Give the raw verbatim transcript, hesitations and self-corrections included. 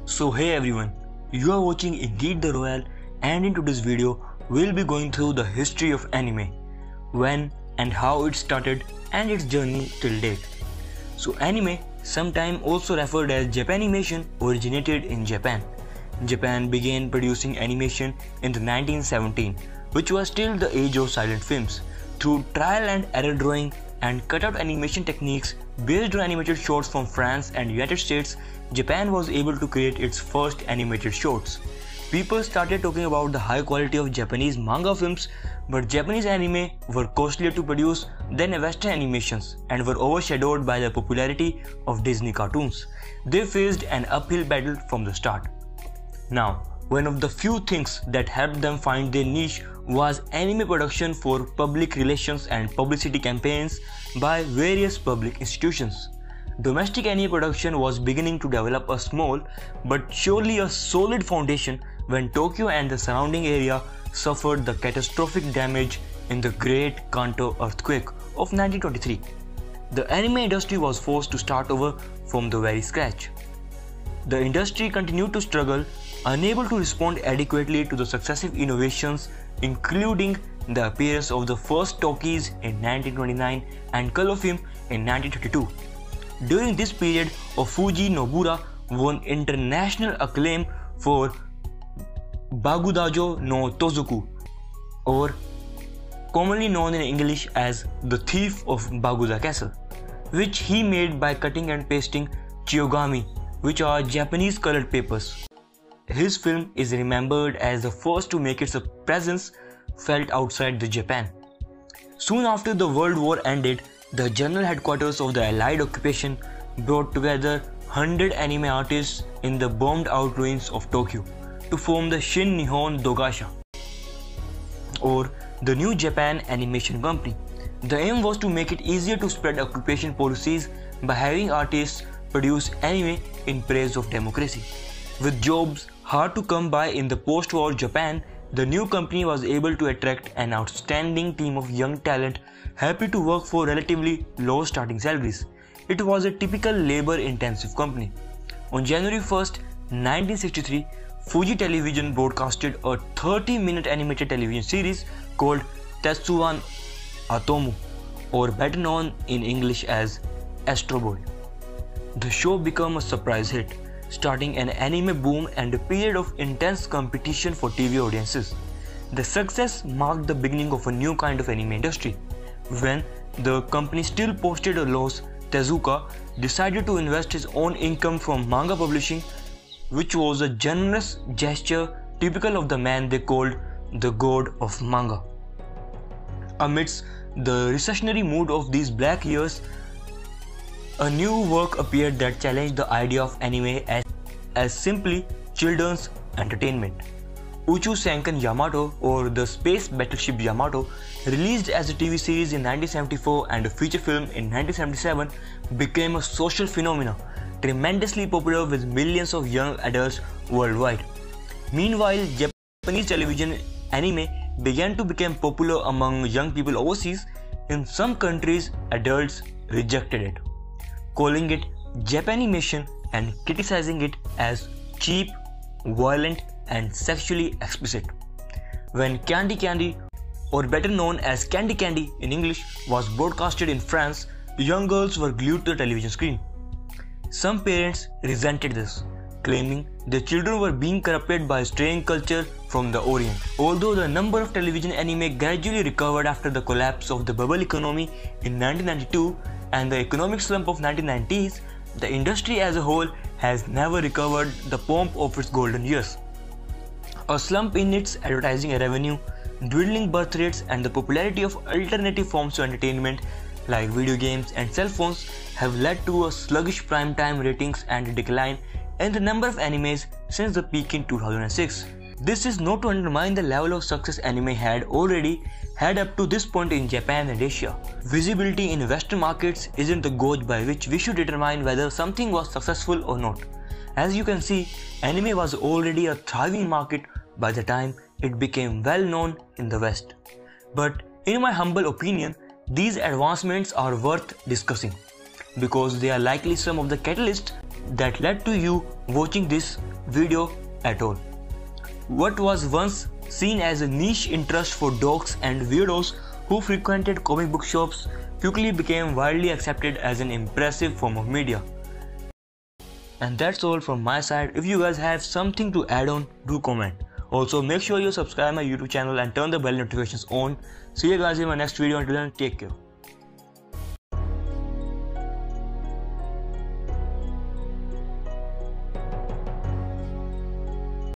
So hey everyone, you are watching Indeed the Royal, and in today's video we'll be going through the history of anime, when and how it started and its journey till date. So anime, sometimes also referred as Japanimation, originated in Japan. Japan began producing animation in the nineteen seventeen, which was still the age of silent films. Through trial and error drawing and cutout animation techniques based on animated shorts from France and United States, Japan was able to create its first animated shorts. People started talking about the high quality of Japanese manga films, but Japanese anime were costlier to produce than Western animations and were overshadowed by the popularity of Disney cartoons. They faced an uphill battle from the start. Now, one of the few things that helped them find their niche was anime production for public relations and publicity campaigns by various public institutions. Domestic anime production was beginning to develop a small but surely a solid foundation when Tokyo and the surrounding area suffered the catastrophic damage in the Great Kanto earthquake of nineteen twenty-three. The anime industry was forced to start over from the very scratch. The industry continued to struggle, unable to respond adequately to the successive innovations, including the appearance of the first talkies in nineteen twenty-nine and color film in nineteen thirty-two. During this period, Fuji Nobura won international acclaim for Bagudajo no Tozoku, or commonly known in English as The Thief of Baguda Castle, which he made by cutting and pasting chiyogami, which are Japanese colored papers. His film is remembered as the first to make its presence felt outside the Japan. Soon after the World War ended, the general headquarters of the Allied occupation brought together one hundred anime artists in the bombed out ruins of Tokyo to form the Shin Nihon Dogasha, or the New Japan Animation Company. The aim was to make it easier to spread occupation policies by having artists produce anime in praise of democracy. With jobs hard to come by in the post-war Japan, the new company was able to attract an outstanding team of young talent happy to work for relatively low starting salaries. It was a typical labor-intensive company. On January first, nineteen sixty-three, Fuji Television broadcasted a thirty minute animated television series called Tetsuwan Atomu, or better known in English as Astro Boy. The show became a surprise hit, starting an anime boom and a period of intense competition for T V audiences. The success marked the beginning of a new kind of anime industry. When the company still posted a loss, Tezuka decided to invest his own income from manga publishing, which was a generous gesture typical of the man they called the god of manga. Amidst the recessionary mood of these black years, a new work appeared that challenged the idea of anime as, as simply children's entertainment. Uchu Senkan Yamato, or the Space Battleship Yamato, released as a T V series in nineteen seventy-four and a feature film in nineteen seventy-seven, became a social phenomenon, tremendously popular with millions of young adults worldwide. Meanwhile, Japanese television anime began to become popular among young people overseas. In some countries, adults rejected it, calling it Japanimation and criticizing it as cheap, violent, and sexually explicit. When Candy Candy, or better known as Candy Candy in English, was broadcasted in France, young girls were glued to the television screen. Some parents resented this, claiming their children were being corrupted by straying culture from the Orient. Although the number of television anime gradually recovered after the collapse of the bubble economy in nineteen ninety-two and the economic slump of nineteen nineties, the industry as a whole has never recovered the pomp of its golden years. A slump in its advertising revenue, dwindling birth rates, and the popularity of alternative forms of entertainment like video games and cell phones have led to a sluggish prime-time ratings and a decline in the number of animes since the peak in two thousand six. This is not to undermine the level of success anime had already had up to this point in Japan and Asia. Visibility in Western markets isn't the gauge by which we should determine whether something was successful or not. As you can see, anime was already a thriving market by the time it became well known in the West. But in my humble opinion, these advancements are worth discussing because they are likely some of the catalysts that led to you watching this video at all. What was once seen as a niche interest for dogs and weirdos who frequented comic book shops quickly became widely accepted as an impressive form of media. And that's all from my side. If you guys have something to add on, do comment. Also, make sure you subscribe my YouTube channel and turn the bell notifications on. See you guys in my next video. Until then, take care.